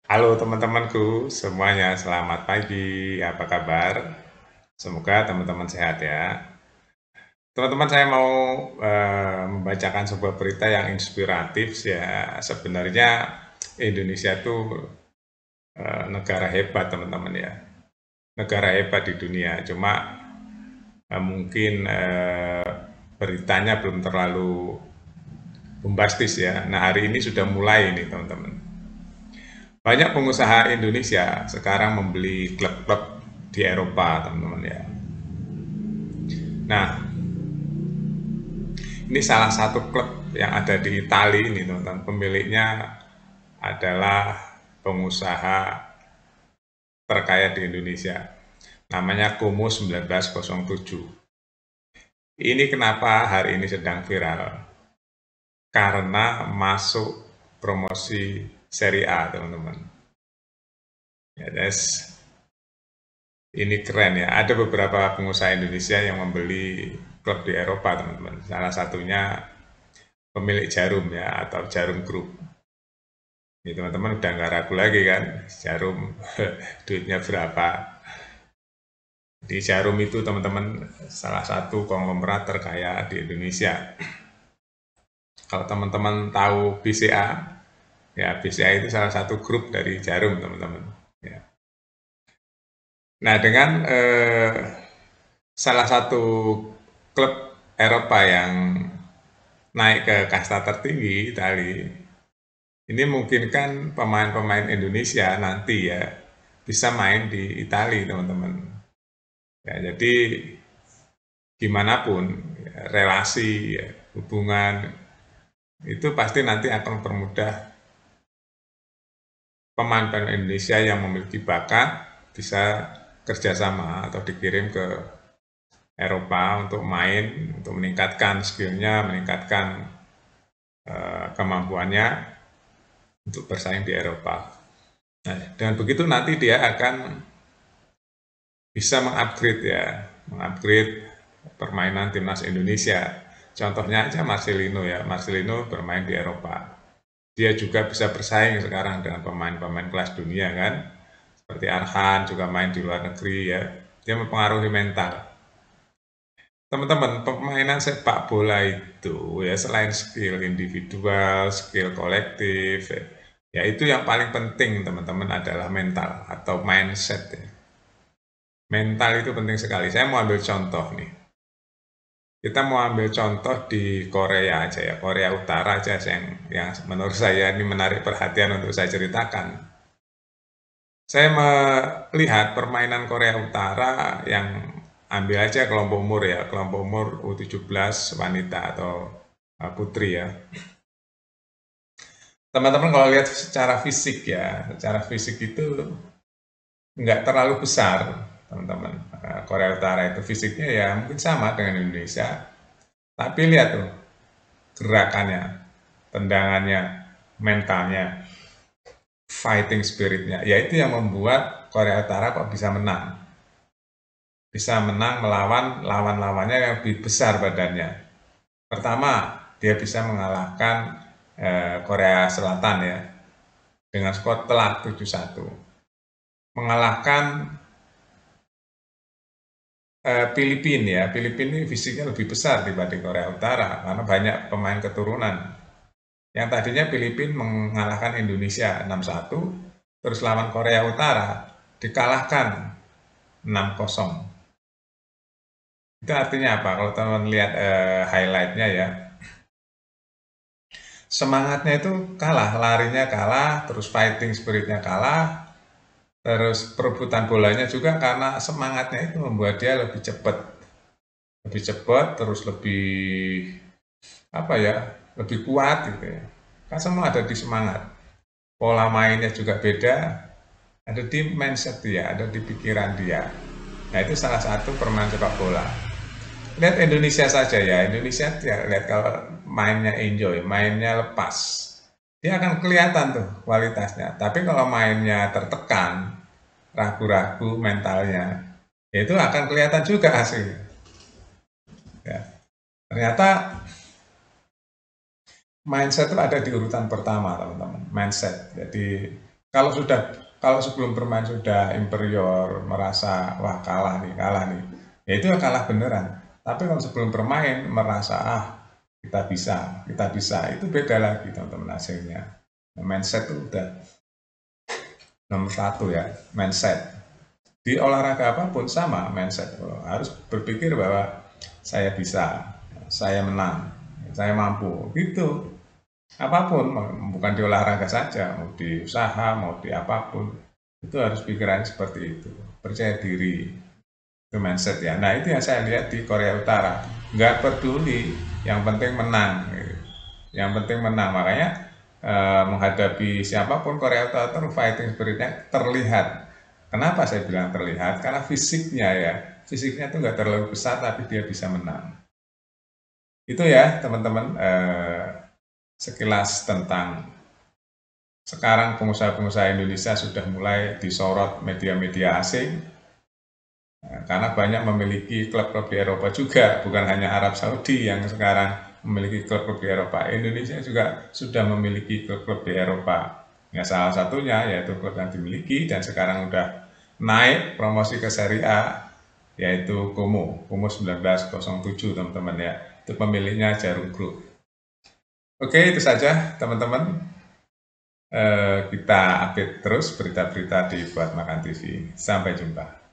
Halo teman-temanku semuanya, selamat pagi. Apa kabar? Semoga teman-teman sehat ya. Teman-teman, saya mau membacakan sebuah berita yang inspiratif ya. Sebenarnya Indonesia itu negara hebat teman-teman ya. Negara hebat di dunia. Cuma mungkin beritanya belum terlalu bombastis ya. Nah, hari ini sudah mulai nih teman-teman. Banyak pengusaha Indonesia sekarang membeli klub-klub di Eropa, teman-teman ya. Nah, ini salah satu klub yang ada di Italia ini, teman-teman. Pemiliknya adalah pengusaha terkaya di Indonesia. Namanya Como 1907. Ini kenapa hari ini sedang viral? Karena masuk promosi Serie A, teman-teman. Ya, ini keren ya. Ada beberapa pengusaha Indonesia yang membeli klub di Eropa, teman-teman. Salah satunya pemilik Jarum ya, atau Jarum Group. Ini teman-teman udah nggak ragu lagi kan, Jarum duitnya berapa. Di Jarum itu teman-teman salah satu konglomerat terkaya di Indonesia. Kalau teman-teman tahu BCA, ya BCA itu salah satu grup dari Jarum teman-teman. Ya. Nah dengan salah satu klub Eropa yang naik ke kasta tertinggi Itali, ini memungkinkan pemain-pemain Indonesia nanti ya bisa main di Italia teman-teman. Ya, jadi gimana pun ya, relasi, ya, hubungan itu pasti nanti akan mempermudah pemain-pemain Indonesia yang memiliki bakat bisa kerjasama atau dikirim ke Eropa untuk main, untuk meningkatkan skillnya, meningkatkan kemampuannya untuk bersaing di Eropa. Nah, dengan begitu nanti dia akan bisa mengupgrade ya, mengupgrade permainan timnas Indonesia. Contohnya aja Marcelino ya, Marcelino bermain di Eropa. Dia juga bisa bersaing sekarang dengan pemain-pemain kelas dunia kan, seperti Arhan juga main di luar negeri ya. Dia mempengaruhi mental. Teman-teman, permainan sepak bola itu ya selain skill individual, skill kolektif, ya itu yang paling penting teman-teman adalah mental atau mindset ya. Mental itu penting sekali. Saya mau ambil contoh nih. Kita mau ambil contoh di Korea aja ya, Korea Utara aja yang menurut saya ini menarik perhatian untuk saya ceritakan. Saya melihat permainan Korea Utara yang ambil aja kelompok umur ya, kelompok umur U17 wanita atau putri ya. Teman-teman kalau lihat secara fisik ya, secara fisik itu nggak terlalu besar, teman-teman. Korea Utara itu fisiknya ya mungkin sama dengan Indonesia, tapi lihat tuh gerakannya, tendangannya, mentalnya, fighting spiritnya, yaitu yang membuat Korea Utara kok bisa menang. Bisa menang melawan lawan-lawannya yang lebih besar badannya. Pertama, dia bisa mengalahkan Korea Selatan ya, dengan skor telak 7-1. Mengalahkan Filipina ya, Filipina ini fisiknya lebih besar dibanding Korea Utara karena banyak pemain keturunan. Yang tadinya Filipina mengalahkan Indonesia 6-1, terus lawan Korea Utara dikalahkan 6-0. Itu artinya apa? Kalau teman-teman lihat highlightnya ya, semangatnya itu kalah, larinya kalah, terus fighting spiritnya kalah, terus perebutan bolanya juga karena semangatnya itu membuat dia lebih cepat, terus lebih apa ya, lebih kuat gitu ya. Kan semua ada di semangat. Pola mainnya juga beda, ada di mindset dia, ada di pikiran dia. Nah itu salah satu permainan sepak bola. Lihat Indonesia saja ya, Indonesia ya, lihat kalau mainnya enjoy, mainnya lepas, dia akan kelihatan tuh kualitasnya. Tapi kalau mainnya tertekan, ragu-ragu mentalnya, ya itu akan kelihatan juga hasilnya. Ya. Ternyata mindset itu ada di urutan pertama teman-teman, mindset. Jadi Kalau sebelum bermain sudah inferior, merasa wah kalah nih, ya itu kalah beneran. Tapi kalau sebelum bermain merasa kita bisa, itu beda lagi teman-teman hasilnya. Mindset itu udah nomor satu ya, mindset. Di olahraga apapun sama mindset, harus berpikir bahwa saya bisa, saya menang, saya mampu, gitu. Apapun, bukan di olahraga saja, mau di usaha, mau di apapun, itu harus pikiran seperti itu. Percaya diri, itu mindset ya. Nah itu yang saya lihat di Korea Utara. Nggak peduli, yang penting menang. Yang penting menang, makanya menghadapi siapapun Korea Utara itu fighting spiritnya terlihat. Kenapa saya bilang terlihat? Karena fisiknya ya, fisiknya itu nggak terlalu besar tapi dia bisa menang. Itu ya teman-teman, sekilas tentang sekarang pengusaha-pengusaha Indonesia sudah mulai disorot media-media asing, karena banyak memiliki klub-klub di Eropa juga, bukan hanya Arab Saudi yang sekarang memiliki klub-klub di Eropa. Indonesia juga sudah memiliki klub-klub di Eropa. Ya, salah satunya yaitu klub yang dimiliki dan sekarang sudah naik promosi ke Serie A, yaitu Como 1907 teman-teman ya. Itu pemiliknya Jarum Group. Oke, itu saja teman-teman. Kita update terus berita-berita di Buat Makan TV. Sampai jumpa.